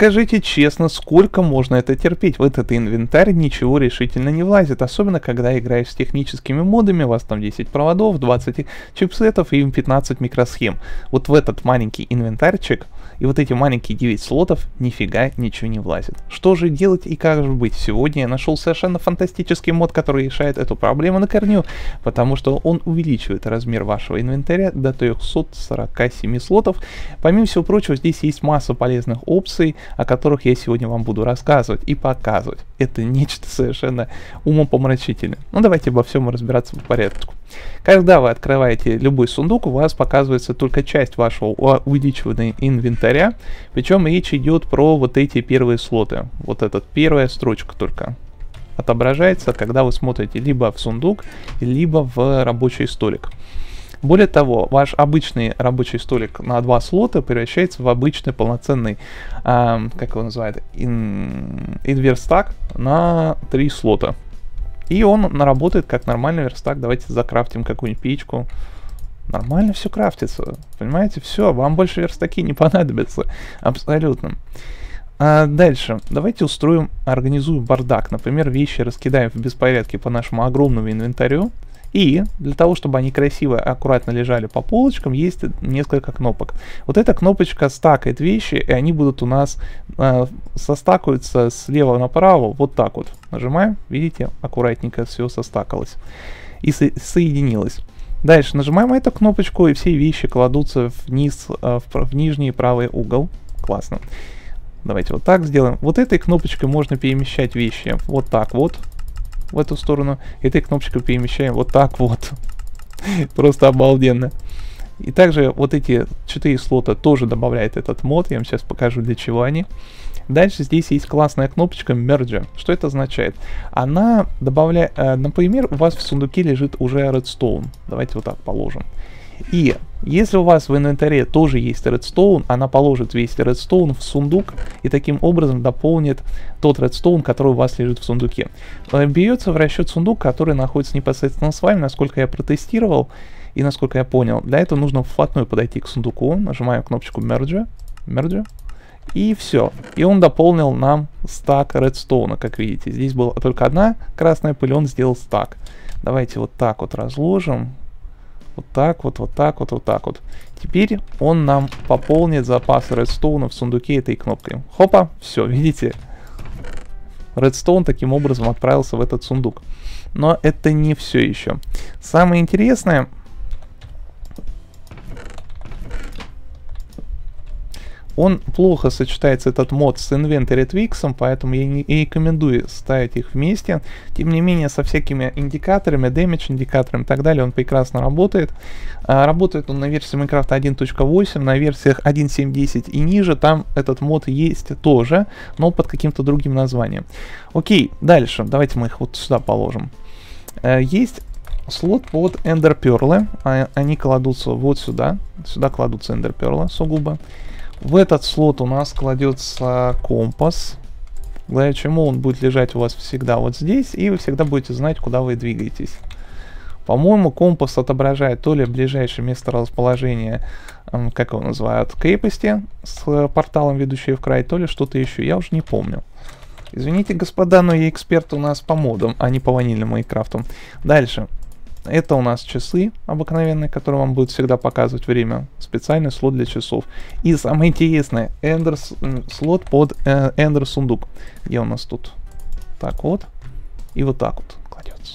скажите честно, сколько можно это терпеть? В этот инвентарь ничего решительно не влазит, особенно когда играешь с техническими модами, у вас там 10 проводов, 20 чипсетов и 15 микросхем. Вот в этот маленький инвентарчик и вот эти маленькие 9 слотов нифига ничего не влазит. Что же делать и как же быть? Сегодня я нашел совершенно фантастический мод, который решает эту проблему на корню, потому что он увеличивает размер вашего инвентаря до 347 слотов. Помимо всего прочего, здесь есть масса полезных опций, о которых я сегодня вам буду рассказывать и показывать. Это нечто совершенно умопомрачительное. Ну давайте обо всем разбираться по порядку. Когда вы открываете любой сундук, у вас показывается только часть вашего увеличенного инвентаря, причем речь идет про вот эти первые слоты. Вот эта первая строчка только отображается, когда вы смотрите либо в сундук, либо в рабочий столик. Более того, ваш обычный рабочий столик на 2 слота превращается в обычный полноценный, как его называют, инверстак на 3 слота. И он работает как нормальный верстак. Давайте закрафтим какую-нибудь печку. Нормально все крафтится. Понимаете, все, вам больше верстаки не понадобятся. Абсолютно. Дальше. Давайте организуем бардак. Например, вещи раскидаем в беспорядке по нашему огромному инвентарю. И для того, чтобы они красиво, аккуратно лежали по полочкам, есть несколько кнопок. Вот эта кнопочка стакает вещи, и они будут у нас состакиваться слева направо, вот так вот. Нажимаем, видите, аккуратненько все состакалось и соединилось. Дальше нажимаем эту кнопочку, и все вещи кладутся вниз, в нижний правый угол. Классно. Давайте вот так сделаем. Вот этой кнопочкой можно перемещать вещи вот так вот. В эту сторону. Этой кнопочкой перемещаем вот так вот. Просто обалденно. И также вот эти 4 слота тоже добавляет этот мод. Я вам сейчас покажу, для чего они. Дальше здесь есть классная кнопочка Merge. Что это означает? Она добавляет... например, у вас в сундуке лежит уже Redstone. Давайте вот так положим. И если у вас в инвентаре тоже есть редстоун, она положит весь редстоун в сундук и таким образом дополнит тот редстоун, который у вас лежит в сундуке. Берется в расчет сундук, который находится непосредственно с вами, насколько я протестировал и насколько я понял. Для этого нужно вплотную подойти к сундуку, нажимаем кнопочку Merge, и все. И он дополнил нам стак редстоуна, как видите. Здесь была только одна красная пыль, он сделал стак. Давайте вот так вот разложим. Вот так вот, вот так вот, вот так вот. Теперь он нам пополнит запас редстоуна в сундуке этой кнопкой. Хопа, все, видите? Редстоун таким образом отправился в этот сундук. Но это не все еще. Самое интересное... Он плохо сочетается, этот мод, с Inventory Twix, поэтому я не рекомендую ставить их вместе. Тем не менее, со всякими индикаторами, damage индикаторами и так далее, он прекрасно работает. Работает он на версии Minecraft 1.8, на версиях 1.7.10 и ниже, там этот мод есть тоже, но под каким-то другим названием. Окей, дальше, давайте мы их вот сюда положим. Есть слот под Ender Pearl, они кладутся вот сюда, сюда кладутся Ender Pearl сугубо. В этот слот у нас кладется компас, благодаря чему он будет лежать у вас всегда вот здесь, и вы всегда будете знать, куда вы двигаетесь. По-моему, компас отображает то ли ближайшее место расположения, как его называют, крепости с порталом, ведущей в край, то ли что-то еще, я уже не помню. Извините, господа, но я эксперт у нас по модам, а не по ванильному Майнкрафту. Дальше. Это у нас часы обыкновенные, которые вам будут всегда показывать время. Специальный слот для часов. И самое интересное, слот под Ender сундук. Где у нас тут? Так вот. И вот так вот кладется.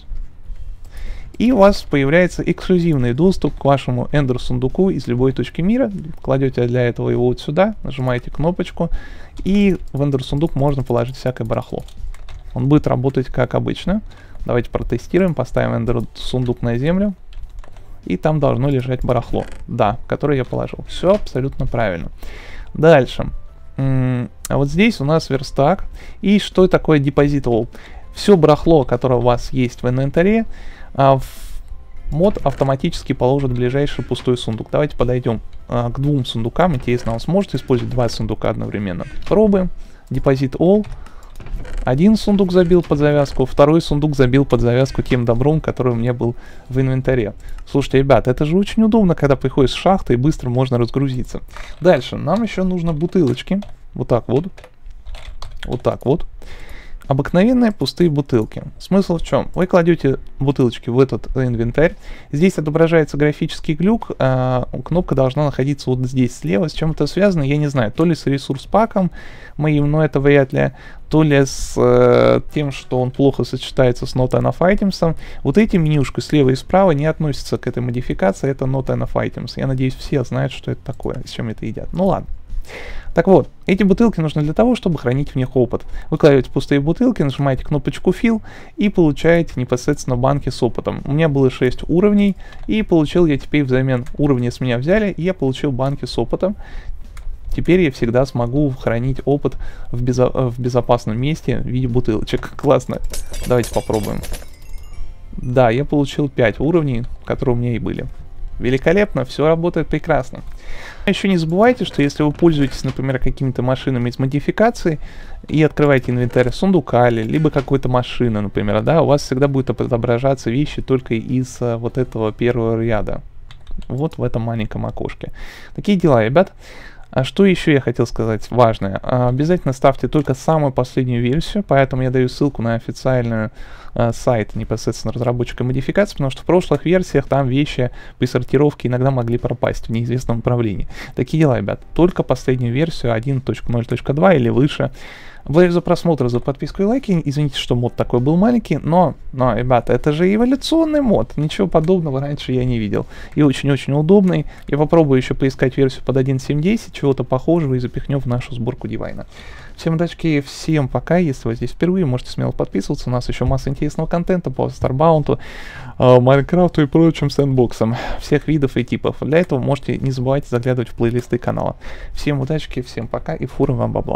И у вас появляется эксклюзивный доступ к вашему Ender сундуку из любой точки мира. Кладете для этого его вот сюда, нажимаете кнопочку. И в Ender сундук можно положить всякое барахло. Он будет работать как обычно. Давайте протестируем, поставим Ender сундук на землю. И там должно лежать барахло. Да, которое я положил. Все абсолютно правильно. Дальше. А вот здесь у нас верстак. И что такое Depositable? Все барахло, которое у вас есть в инвентаре, мод автоматически положит в ближайший пустой сундук. Давайте подойдем к двум сундукам. Интересно, он сможет использовать два сундука одновременно? Пробуем. Deposit All. Один сундук забил под завязку, второй сундук забил под завязку тем добром, который у меня был в инвентаре. Слушайте, ребят, это же очень удобно, когда приходишь с шахты и быстро можно разгрузиться. Дальше, нам еще нужно бутылочки. Вот так вот. Вот так вот. Обыкновенные пустые бутылки. Смысл в чем? Вы кладете бутылочки в этот инвентарь. Здесь отображается графический глюк. Кнопка должна находиться вот здесь слева. С чем это связано, я не знаю. То ли с ресурс-паком моим, но это вряд ли. То ли с тем, что он плохо сочетается с Not Enough Items. Вот эти менюшки слева и справа не относятся к этой модификации. Это Not Enough Items. Я надеюсь, все знают, что это такое, с чем это едят. Ну ладно. Так вот, эти бутылки нужны для того, чтобы хранить в них опыт. Вы кладете пустые бутылки, нажимаете кнопочку Fill и получаете непосредственно банки с опытом. У меня было 6 уровней, и получил я теперь взамен уровни с меня взяли, и я получил банки с опытом. Теперь я всегда смогу хранить опыт в безопасном месте в виде бутылочек. Классно. Давайте попробуем. Да, я получил 5 уровней, которые у меня и были. Великолепно, все работает прекрасно. Еще не забывайте, что если вы пользуетесь, например, какими-то машинами из модификации и открываете инвентарь сундука либо какой-то машины, например, да, у вас всегда будет отображаться вещи только из вот этого первого ряда. Вот в этом маленьком окошке. Такие дела, ребят. А что еще я хотел сказать важное? Обязательно ставьте только самую последнюю версию, поэтому я даю ссылку на официальный сайт непосредственно разработчика модификации, потому что в прошлых версиях там вещи при сортировке иногда могли пропасть в неизвестном направлении. Такие дела, ребят. Только последнюю версию 1.0.2 или выше. Благодарю за просмотр, за подписку и лайки. Извините, что мод такой был маленький, но, ребята, это же эволюционный мод. Ничего подобного раньше я не видел. И очень-очень удобный. Я попробую еще поискать версию под 1.7.10, чего-то похожего, и запихнем в нашу сборку дивайна. Всем удачи, всем пока. Если вы здесь впервые, можете смело подписываться. У нас еще масса интересного контента по Старбаунту, Майнкрафту и прочим сэндбоксам всех видов и типов. Для этого можете не забывайте заглядывать в плейлисты канала. Всем удачи, всем пока и фуры вам бабла.